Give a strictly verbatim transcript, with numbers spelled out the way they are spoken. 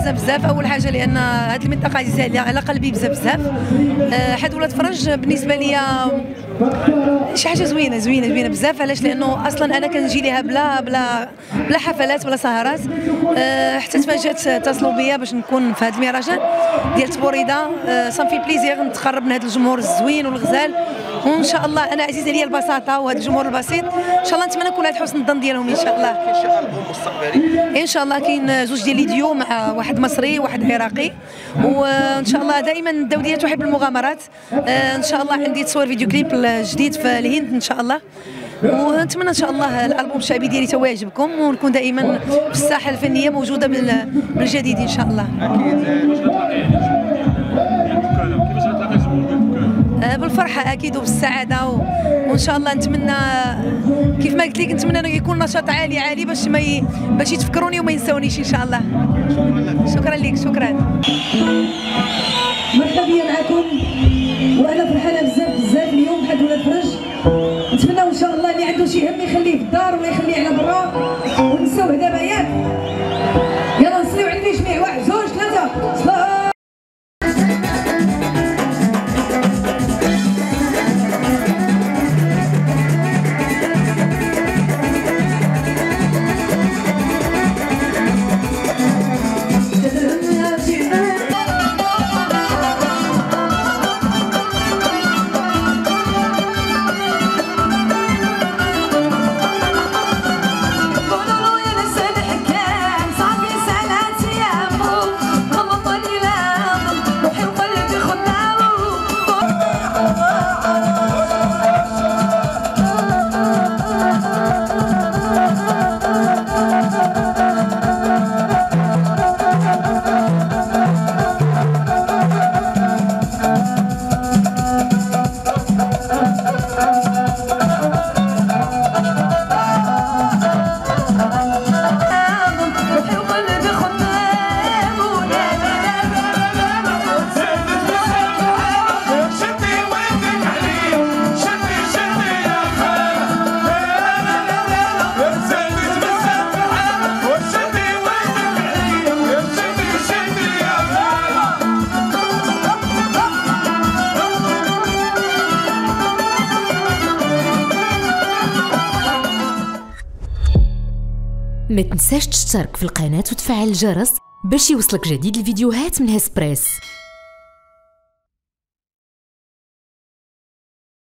فرحانه بزاف. اول حاجه لان هذه المنطقه عزيزه على قلبي بزاف بزاف. حد ولاد فرج بالنسبه لي شي حاجه زوينه زوينه زوينه بزاف. علاش؟ لانه اصلا انا كنجي ليها بلا بلا بلا حفلات ولا سهرات. حتى تفاجات اتصلوا بيا باش نكون في هذا المهرجان ديال تبوريده. صافي بليزير نتقرب من هذا الجمهور الزوين والغزال، وان شاء الله انا عزيزه ليا البساطه وهذا الجمهور البسيط. ان شاء الله نتمنى نكون على حسن الظن ديالهم ان شاء الله. كاين شي البوم مستقبلي؟ ان شاء الله كاين زوج ديال الفيديو مع واحد مصري وواحد عراقي، وان شاء الله دائما الدوليه تحب المغامرات. ان شاء الله عندي تصوير فيديو كليب جديد في الهند ان شاء الله، ونتمنى ان شاء الله الالبوم الشعبي ديالي تو يعجبكم، ونكون دائما في الساحه الفنيه موجوده بالجديد ان شاء الله. بالفرحه اكيد وبالسعاده، وان شاء الله نتمنى كيف ما قلت لك نتمنى انه يكون نشاط عالي عالي باش ما ي... باش يتفكروني وما ينساونيش ان شاء الله. شكرا لك. شكرا. مرحبا بيا معكم، وانا فرحانه بزاف بزاف اليوم بحال ولاد فرج. نتمنى ان شاء الله اللي عنده شي هم يخليه في الدار ولا يخليه على برا ونساوه دابا ياك. يلا نصليو على النبي جميع. واحد زوج ثلاثه صلاه. ما تنساش تشترك في القناة وتفعل الجرس باش يوصلك جديد الفيديوهات من هسبريس.